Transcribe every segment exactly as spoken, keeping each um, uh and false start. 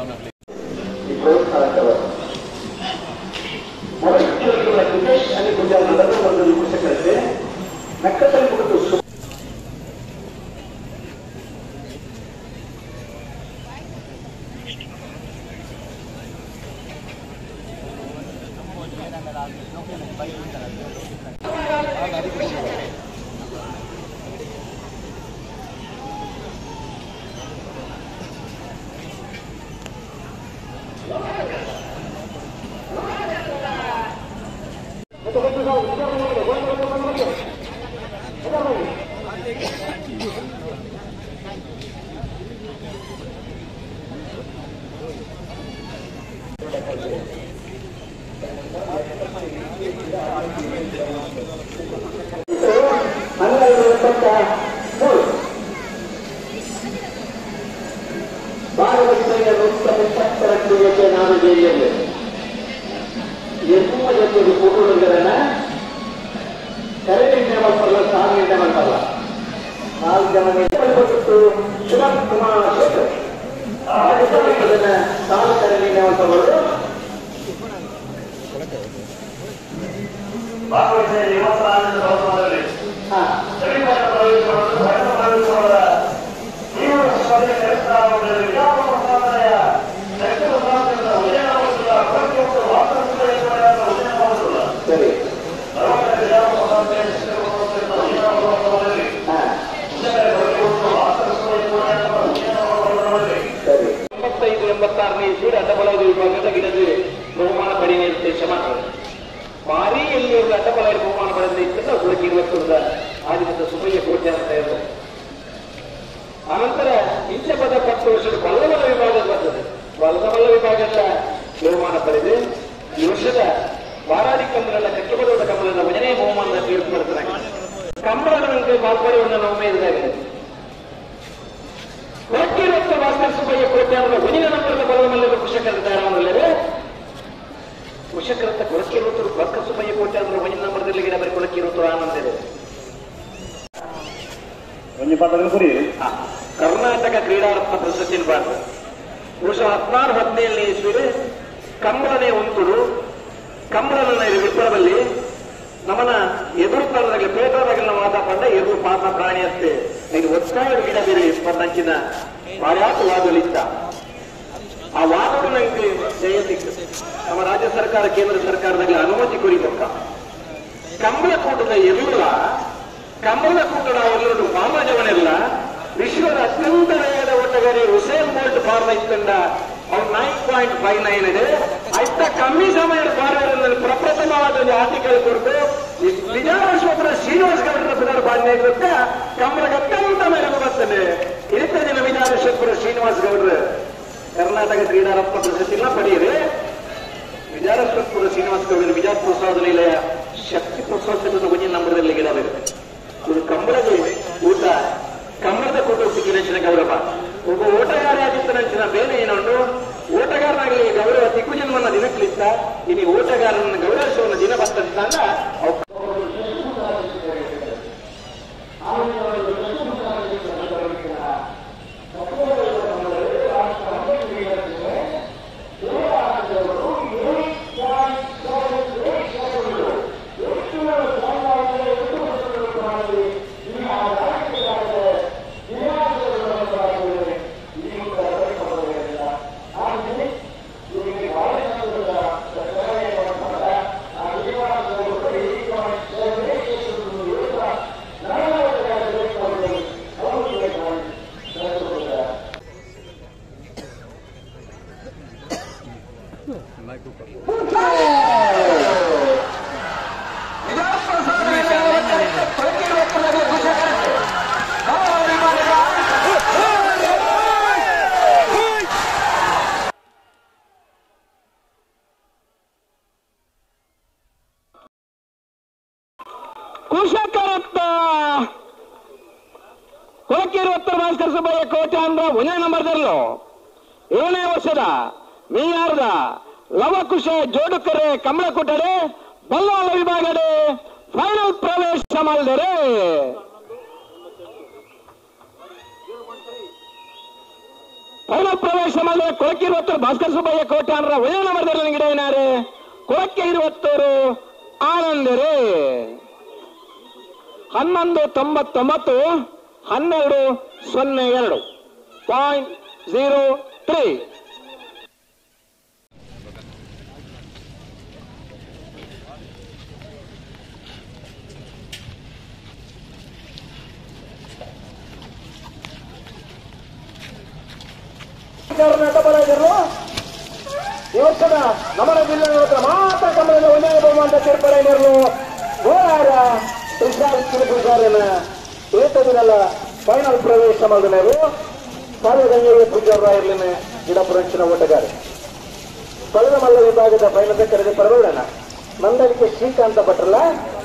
ಕರ್ನಾಟಕ ಕ್ರೀಡಾರತ್ನ ಪ್ರಶಸ್ತಿ ಪುರುಷ ಹದಿನಾರು ಹದಿನೇಳನೇ ಇಸ್ವಿಗೆ ಕಂಬಳನೆ ಒಂತುಡು ಕಂಬಳನ ವಿಪ್ರದಲ್ಲಿ ನಮ್ಮನ ಎದುರು ತರದಾಗಲಿ ಪೇಟರಾಗಲಿ ನಾವು ಮಾತಾಡ ಎದುರು ಪಾತ್ರ ಪ್ರಾಣಿ ಅಂತೆ ಇದು ಒತ್ತಾಯ ಗಿಡ ಬೇರೆ ಸ್ಪರ್ಧಂಚಿನ ಪಾರ್ಯಾತ ವಾದಲಿತ್ತ ಆ ವಾದಗಳು ನನಗೆ ಜಯ ಸಿಕ್ತು. ನಮ್ಮ ರಾಜ್ಯ ಸರ್ಕಾರ ಕೇಂದ್ರ ಸರ್ಕಾರದಲ್ಲಿ ಅನುಮತಿ ಕೊರಿಬೇಕ ಕಂಬಳ ಕೂಟದ ಎದುರುಳ ಕಂಬಳ ಕೂಟದ ಅವರೆಲ್ಲರೂ ಮಾಮಜವನೆಲ್ಲ ವಿಶ್ವದ ಅತ್ಯಂತ ವೇಗದ ಓಟಗಾರಿ ಹುಸೇನ್ ಬೋಲ್ಟ್ ಫಾರ್ಮ ಇತ್ತಂಡ ಅವ್ರು ನೈನ್ ಪಾಯಿಂಟ್ ಫೈವ್ ನೈನ್ ಇದೆ ಅಷ್ಟ ಕಮ್ಮಿ ಸಮಯದ ಫಾರ್ವರ್ಡ್ ಪ್ರಪ್ರಥಮವಾದ ಒಂದು ಆರ್ಟಿಕಲ್ ಕೊಟ್ಟು ವಿಜಯೇಶ್ವರ ಶ್ರೀನಿವಾಸ ಗೌಡರ ಪುನರ್ ಬಾಂಧವ್ಯ ಕಂಬಳಕ್ಕೆ ಅತ್ಯಂತ ಮೆರಗು ಬರ್ತದೆ. ಇದಕ್ಕೆ ದಿನ ವಿಜಯೇಶ್ವರ ಶ್ರೀನಿವಾಸ ಗೌಡರು ಕರ್ನಾಟಕ ಕ್ರೀಡಾರತ್ನ ಪ್ರಶಸ್ತಿನ ಪಡೆಯಿರಿ. ವಿಜಯೇಶ್ವರ ಶ್ರೀನಿವಾಸ ಗೌಡರು ವಿಜಯ ಪ್ರೋತ್ಸಾಹದ ನಿಲಯ ಶಕ್ತಿ ಪ್ರೋತ್ಸಾಹದ ಮುಂದಿನ ನಂಬರ್ದಲ್ಲಿ ಗಿಡಬೇಕು. ಇದು ಕಂಬಳದ ಊಟ ಕಂಬಳದ ಕೂಟ ಸಿಕ್ಕಿನ ಗೌರವ. ಒಬ್ಬ ಓಟಗಾರ ಆಗಿತ್ತು ನಂಚಿನ ಬೇರೆ ಏನೊಂದು ಓಟಗಾರನಾಗಲಿ ಗೌರವ ದಿಗ್ಗುಜನ್ಮನ್ನ ದಿನಕ್ಲಿತ್ತ ಇನ್ನು ಓಟಗಾರನ ಗೌರವಿಸುವ ದಿನ ಬರ್ತಂತ ಕುಶಕರತ್ತ ಕೊಳಕೇರಿ ಉತ್ತರ ಭಾಸ್ಕರ ಸಭೆಯ ಕೋಟೆ ಅಂದ್ರ ಒಂದನೇ ನಂಬರ್ದಲ್ಲೂ ಏಳನೇ ವರ್ಷದ ಮೀಯಾರದ ಲವಕುಶ ಜೋಡುಕರೆ ಕಮಲ ಕೊಟ್ಟರೆ ಬಲ್ಲಾಳ ವಿಭಾಗಡೆ ಫೈನಲ್ ಪ್ರವೇಶ ಮಾಡಿದರೆ ಫೈನಲ್ ಪ್ರವೇಶ ಮಾಡಿದ ಕೊಳಕ್ಕೆ ಇರುವತ್ತರು ಭಾಸ್ಕರ್ ಸುಬ್ಬಯ್ಯ ಕೋಟ್ಯಾನರ ಒಳ್ಳೆ ನಂಬರ್ದಲ್ಲಿ ಗಿಡವಿನಾರೆ ಕೊಳಕ್ಕೆ ಇರುವತ್ತರು ಆನಂದರೇ ಹನ್ನೊಂದು ತೊಂಬತ್ತೊಂಬತ್ತು ಹನ್ನೆರಡು ಸೊನ್ನೆ ಎರಡು ಪಾಯಿಂಟ್ ಜೀರೋ ತ್ರೀ. ಕರ್ನಾಟಕರು ಇವತ್ತಿನ ನಮ್ಮನ ಜಿಲ್ಲೆ ಮಾತ್ರ ಕಮಲದ ಒಂದೇ ಬಹುಮಾನ ಸೇರ್ಪಡೆಯನ್ನು ಹೋರಾರ ತುಷಾರಿನ ಏತದಿನಲ್ಲ ಫೈನಲ್ ಪ್ರವೇಶ ಮಾಡಿದರು ಸಾರ್ವಜನಿಕ ಪೂಜಾರ ಇರಲಿನ ಗಿಡಪುರಂಚಿನ ಓಟಗಾರ ಕಳೆದ ಮಲ್ಲ ವಿಭಾಗದ ಫೈನಲ್ ಕರೆದ ಪರವಳನ ನಂದಲಿಕೆ ಶ್ರೀಕಾಂತ ಭಟ್ರಲ್ಲ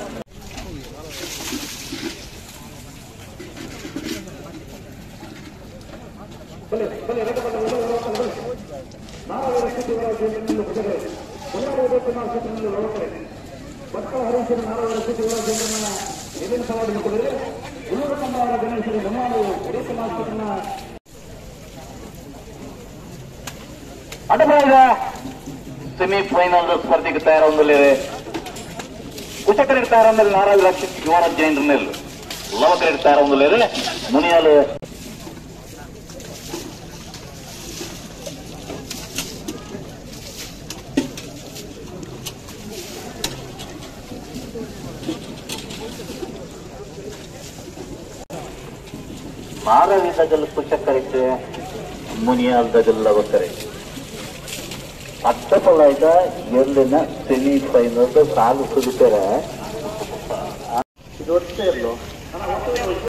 ಅಡಬಾಯಿದ ಸೆಮಿಫೈನಲ್ ಸ್ಪರ್ಧೆಗೆ ತಯಾರೊಂದಲ್ಲಿದೆ ಕುಶಕರಿಗೆ ತಯಾರೊಂದಲ್ಲಿ ನಾರಾಯಣ ಲಕ್ಷ ಯುವನ ಜೈನರನ್ನೆಲ್ಲು ಲವಕರಿಗೆ ತಯಾರೊಂದಲ್ಲಿದೆ ಮುನಿಯಾಲು ಮಾರವಿದಗಲ್ ಕುಶಕರಿಗೆ ಮುನಿಯಾಲ್ದಗಲ್ ಲವಕರಿಗೆ ಅಟ್ಟಪಲಾಯ್ದ ಎಲ್ಲಿನ ಸೆಮಿಫೈನಲ್ ಸಾಲು ಸುಡುತ್ತಾರೆ ಇದು ಒಟ್ಟೇ ಇರಲು